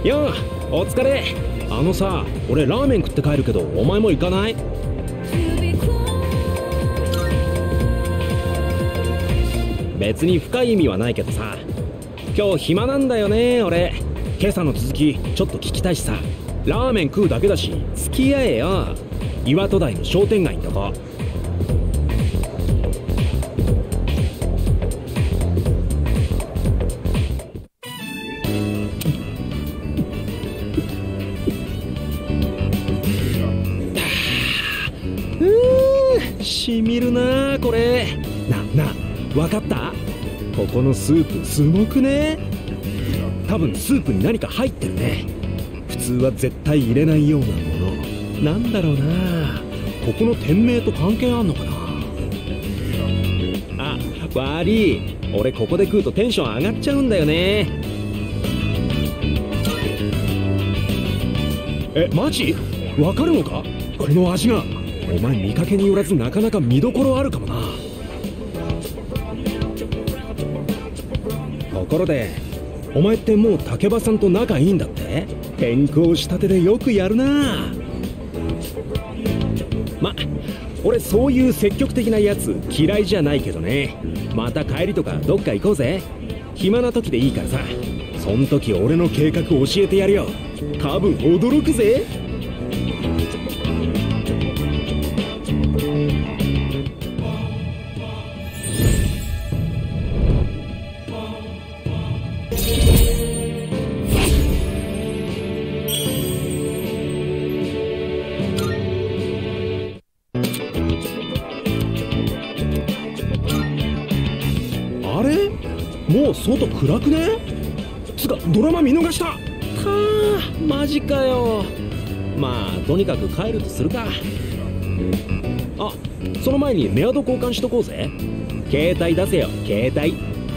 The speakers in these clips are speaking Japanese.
よう、お疲れ。あのさ、俺ラーメン食って帰るけど、お前も行かない？別に深い意味はないけどさ、今日暇なんだよね俺。今朝の続きちょっと聞きたいしさ。ラーメン食うだけだし付き合えよ。岩戸台の商店街んとこ。しみるなこれ。な分かった？ここのスープすごくね？多分スープに何か入ってるね。普通は絶対入れないようなものなんだろうな。ここの店名と関係あんのかな。あ、悪い、俺ここで食うとテンション上がっちゃうんだよね。マジ？わかるのかこの味が。お前見かけによらずなかなか見どころあるかもな。ところでお前ってもう竹場さんと仲いいんだって？転校したてでよくやるな。俺そういう積極的なやつ嫌いじゃないけどね。また帰りとかどっか行こうぜ。暇な時でいいからさ。そん時俺の計画教えてやるよ。多分驚くぜ。もう外暗くね？つかドラマ見逃した。マジかよ。まあとにかく帰るとするか。あ、その前にメアド交換しとこうぜ。携帯出せよ携帯。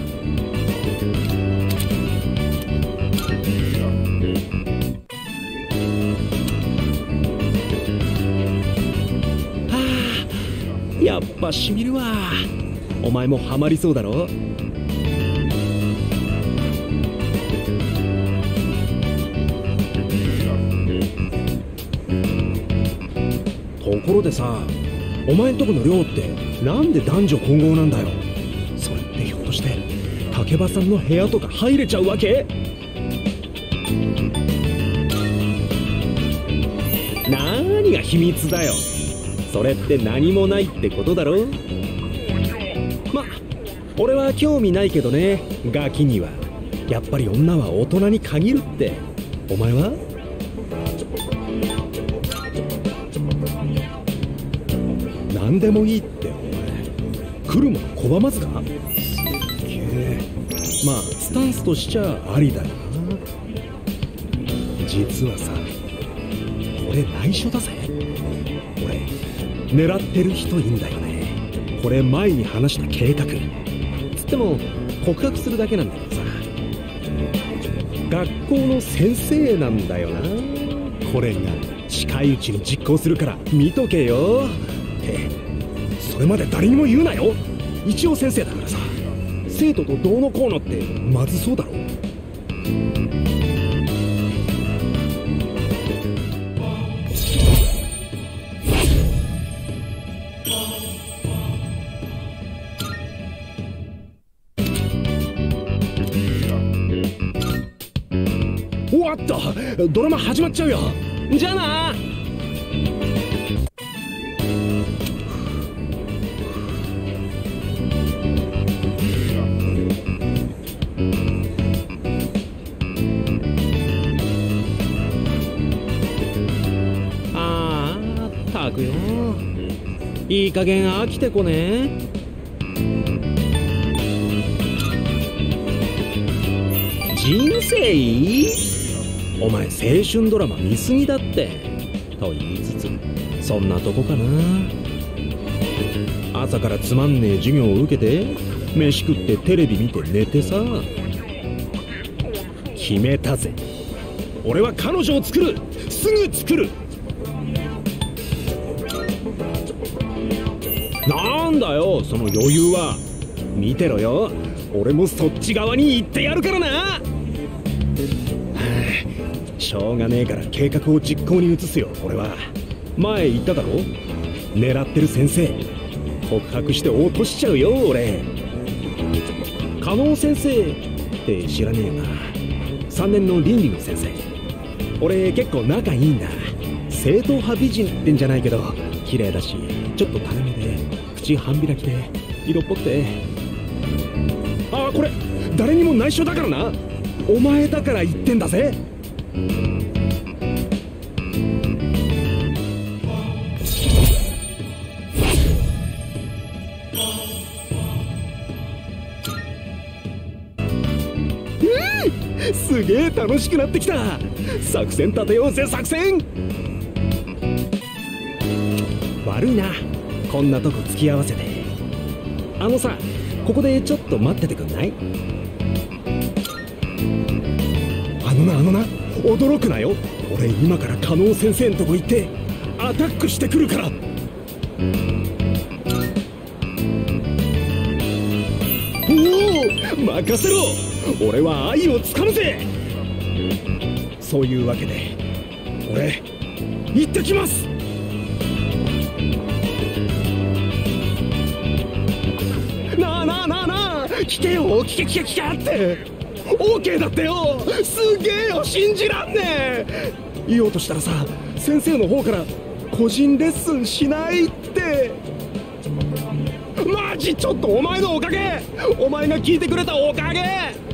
やっぱしみるわ。お前もハマりそうだろ。ところでさ、お前んとこの寮ってなんで男女混合なんだよ。それってひょっとして竹場さんの部屋とか入れちゃうわけ？何が秘密だよ。それって何もないってことだろ。俺は興味ないけどね。ガキにはやっぱり女は大人に限るって。お前は？何でもいいってお前来るもの拒まずか？すげえ。まあスタンスとしちゃありだよな。実はさ、俺内緒だぜ。俺狙ってる人いんだよね。これ前に話した計画つっても告白するだけなんだけどさ、学校の先生なんだよな。これが近いうちに実行するから見とけよ。それまで誰にも言うなよ。一応先生だからさ。生徒とどうのこうのってまずそうだろ。終わった。ドラマ始まっちゃうよ。じゃあな。いい加減飽きてこね。人生？お前青春ドラマ見すぎだって。と言いつつそんなとこかな。朝からつまんねえ授業を受けて飯食ってテレビ見て寝てさ。決めたぜ。俺は彼女を作る。すぐ作る。なんだよその余裕は。見てろよ、俺もそっち側に行ってやるからな。 しょうがねえから計画を実行に移すよ。俺は前言っただろ、狙ってる先生告白して落としちゃうよ俺。加納先生って知らねえよな。3年の倫理の先生。俺結構仲いいんだ。正統派美人ってんじゃないけど綺麗だし、ちょっと垂れ目で口半開きで色っぽくて。ああ、これ誰にも内緒だからな。お前だから言ってんだぜ。すげえ楽しくなってきた。作戦立てようぜ作戦。悪いな、こんなとこ付き合わせて。あのさ、ここでちょっと待っててくんない？あのな、驚くなよ。俺今から加納先生んとこ行ってアタックしてくるから。おお、任せろ。俺は愛をつかむぜ。そういうわけで俺行ってきます。なあ聞けよ、聞けって OK だってよ。すげえよ、信じらんねえ。言おうとしたらさ、先生の方から個人レッスンしないって。マジちょっとお前のおかげ。お前が聞いてくれたおかげ。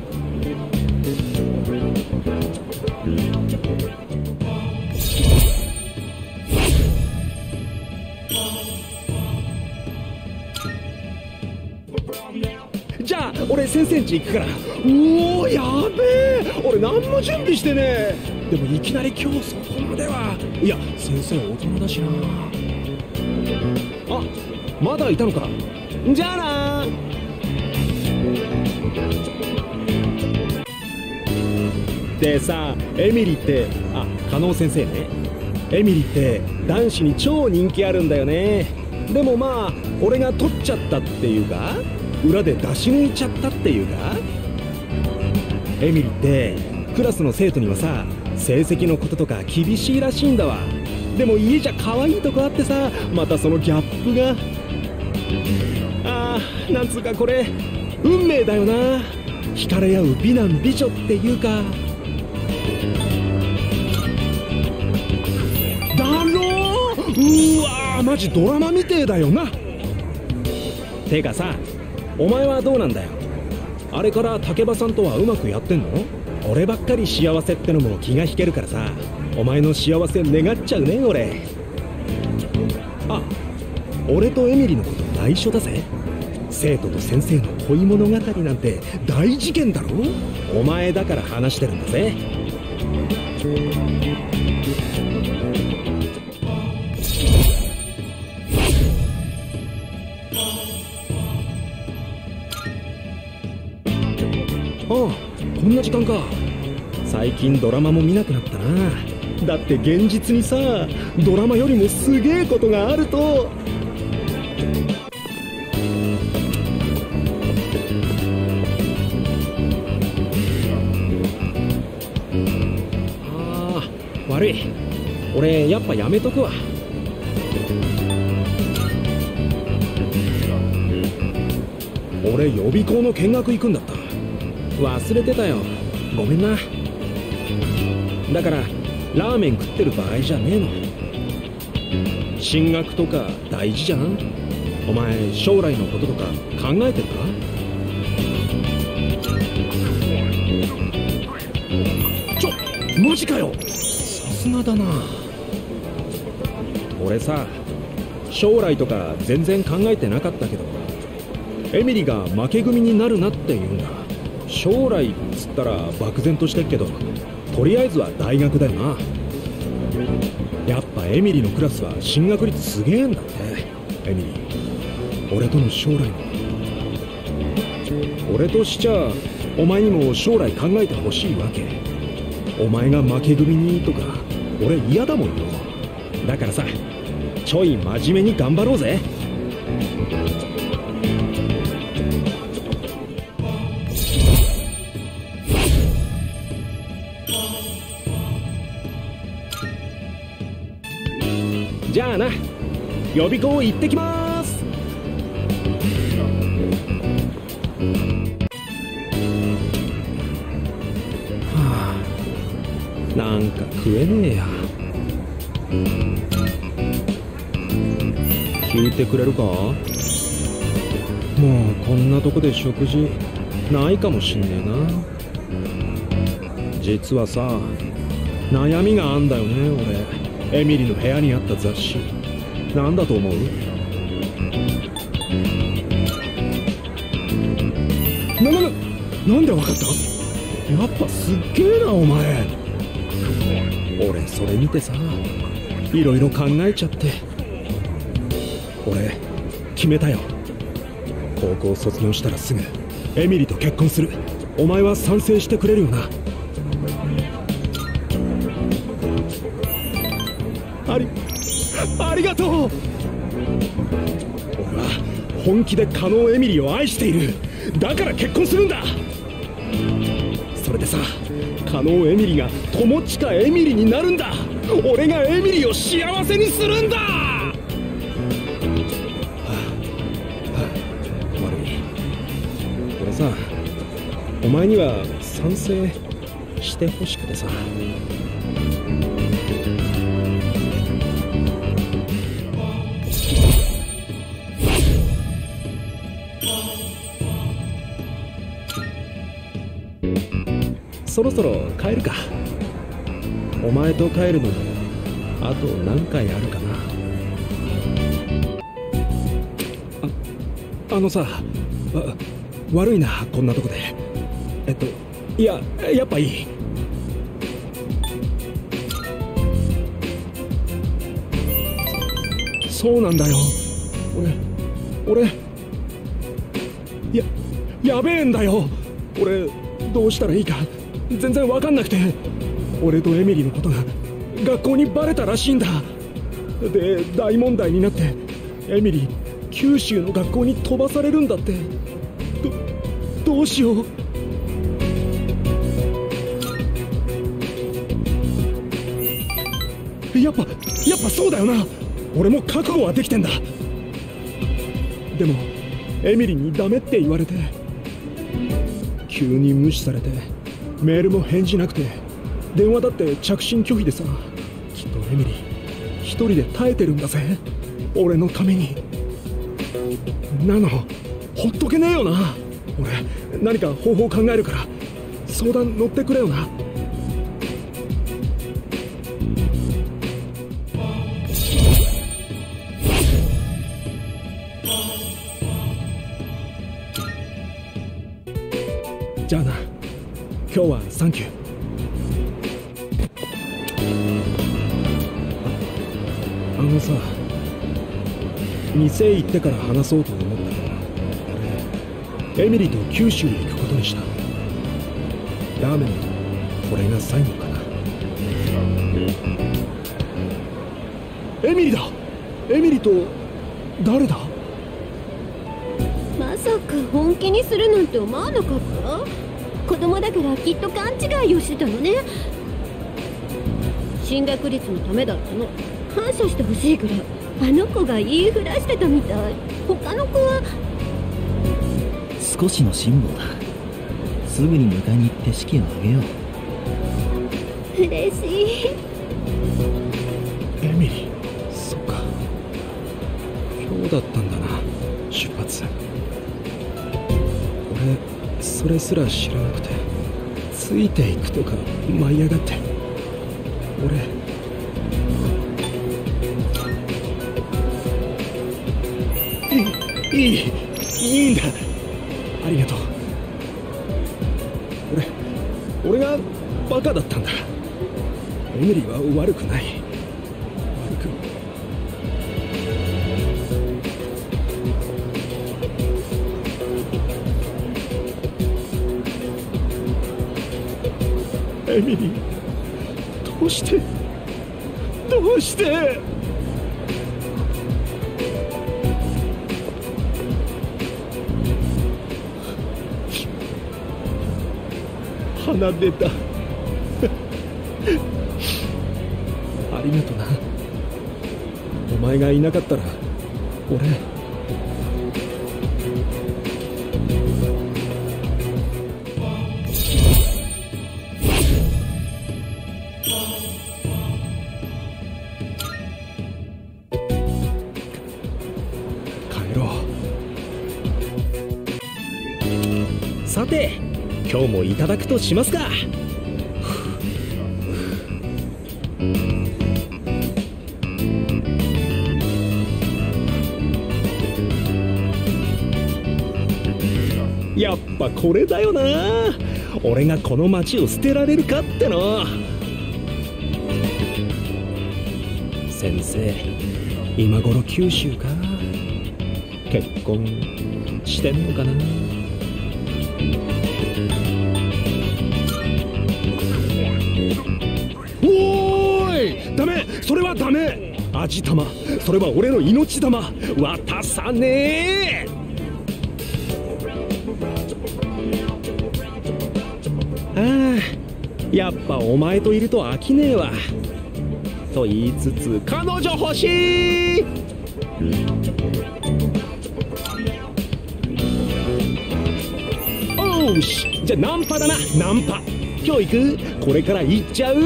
じゃあ俺先生ん家行くから。おお、やべえ、俺何も準備してねえ。でもいきなり今日そこまでは。いや先生大人だしな。あ、まだいたのか。じゃあな。でさ、エミリーって、あ、加納先生ね。エミリーって男子に超人気あるんだよね。でもまあ俺が取っちゃったっていうか、裏で出し抜いちゃったっていうか。エミリーってクラスの生徒にはさ、成績のこととか厳しいらしいんだわ。でも家じゃ可愛いとこあってさ、またそのギャップが。ああ、なんつうかこれ運命だよな。惹かれ合う美男美女っていうか。だろう。うわー、マジドラマみてえだよな。てかさ、お前はどうなんだよ。あれから竹場さんとはうまくやってんの？俺ばっかり幸せってのも気が引けるからさ、お前の幸せ願っちゃうね俺。あ、俺とエミリのこと内緒だぜ。生徒と先生の恋物語なんて大事件だろ。お前だから話してるんだぜ。ああ、こんな時間か。最近ドラマも見なくなったな。だって現実にさ、ドラマよりもすげえことがあると。ああ、悪い。俺やっぱやめとくわ。俺予備校の見学行くんだった。忘れてたよ、ごめんな。だからラーメン食ってる場合じゃねえの。進学とか大事じゃん。お前将来のこととか考えてるか？マジかよ。さすがだな。俺さ、将来とか全然考えてなかったけど、エミリが負け組になるなって言うんだ。将来っつったら漠然としてっけど、とりあえずは大学だよな。やっぱエミリのクラスは進学率すげえんだって。エミリ、俺との将来の。俺としちゃお前にも将来考えてほしいわけ。お前が負け組にとか俺嫌だもんよ。だからさ、ちょい真面目に頑張ろうぜ。 じゃあな、予備校行ってきまーす。はあ、なんか食えねえや。聞いてくれるか？もうこんなとこで食事ないかもしんねえな。実はさ、悩みがあんだよね。俺エミリの部屋にあった雑誌なんだと思う？なんでわかった？やっぱすっげえなお前。俺それ見てさ、いろいろ考えちゃって。俺決めたよ。高校卒業したらすぐエミリと結婚する。お前は賛成してくれるよな？ありがとう。俺は本気で加納エミリを愛している。だから結婚するんだ。それでさ、加納エミリが友近エミリになるんだ。俺がエミリを幸せにするんだ。悪い。俺さ、お前には賛成してほしくてさ。そろそろ帰るか。お前と帰るのもあと何回あるかな。あのさ、悪いな、こんなとこで。いや、やっぱいい。そうなんだよ。俺やべえんだよ。俺どうしたらいいか全然わかんなくて。俺とエミリーのことが学校にバレたらしいんだ。で大問題になって、エミリー九州の学校に飛ばされるんだって。どうしよう。やっぱそうだよな。俺も覚悟はできてんだ。でもエミリーにダメって言われて、急に無視されて、メールも返事なくて、電話だって着信拒否でさ。きっとエミリー一人で耐えてるんだぜ、俺のために。なのほっとけねえよな。俺何か方法考えるから相談乗ってくれよな。じゃあな、今日はサンキュー。あのさ、店行ってから話そうと思ったけど、俺エミリーと九州に行くことにした。ラーメンとこれが最後かな。エミリーだ。エミリーと誰だ？ まさか本気にするなんて思わなかった？子供だからきっと勘違いをしてたのね。進学率のためだったの。感謝してほしいぐらいあの子が言いふらしてたみたい。他の子は少しの辛抱だ。すぐに迎えに行って式を挙げよう。 嬉しい。 エミリー、そっか、今日だったんだな、出発。俺それすら知らなくて、ついていくとか舞い上がって。いいんだ。ありがとう。俺がバカだったんだ。エミリーは悪くない。エミリー、どうして鼻出た。ありがとな。 前がいなかったら俺。帰ろう。さて今日もいただくとしますか。やっぱこれだよな。俺がこの町を捨てられるかっての。先生今頃九州か。結婚してんのかな。おーい、ダメ、それはダメ。味玉、それは俺の命玉、渡さねえ。ああ、やっぱお前といると飽きねえわ。と言いつつ彼女欲しい。おうし、じゃあナンパだな、ナンパ。今日行く？これから行っちゃう？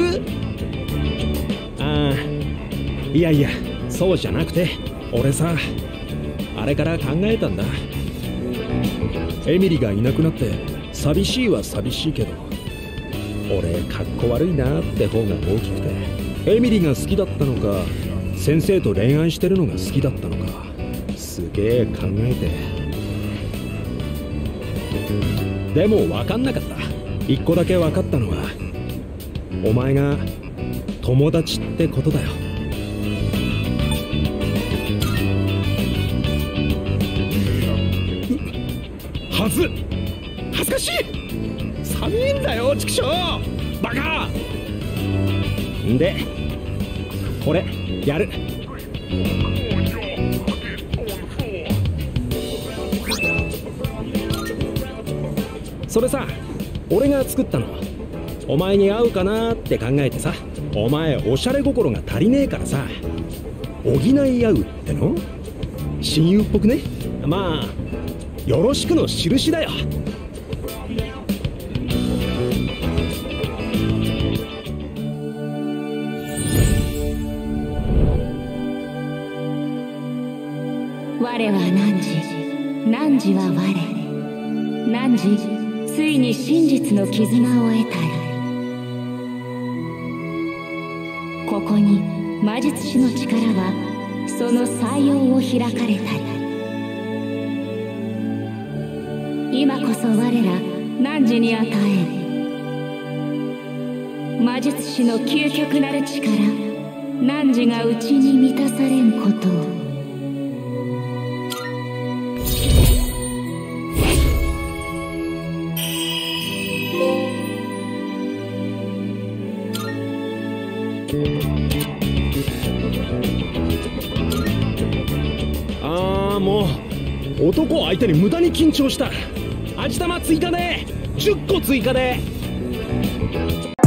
ああ、いやいや、そうじゃなくて、俺さ、あれから考えたんだ。エミリがいなくなって寂しいは寂しいけど、俺かっこ悪いなって方が大きくて、エミリが好きだったのか先生と恋愛してるのが好きだったのか、すげえ考えて。でも分かんなかった。一個だけ分かったのは、お前が友達ってことだよ。はず恥ずかしい。寒いんだよ、畜生バカ。んでこれやる。それさ、俺が作ったの。お前に合うかなって考えてさ。お前おしゃれ心が足りねえからさ、補い合うっての。親友っぽくね。まあよろしくの印だよ。 我は汝、汝は我。汝、ついに真実の絆を得たり。ここに魔術師の力はその採用を開かれたり。今こそ我ら汝に与え魔術師の究極なる力、汝が内に満たされんことを。 ああ、もう男相手に無駄に緊張した。味玉追加で10個追加で。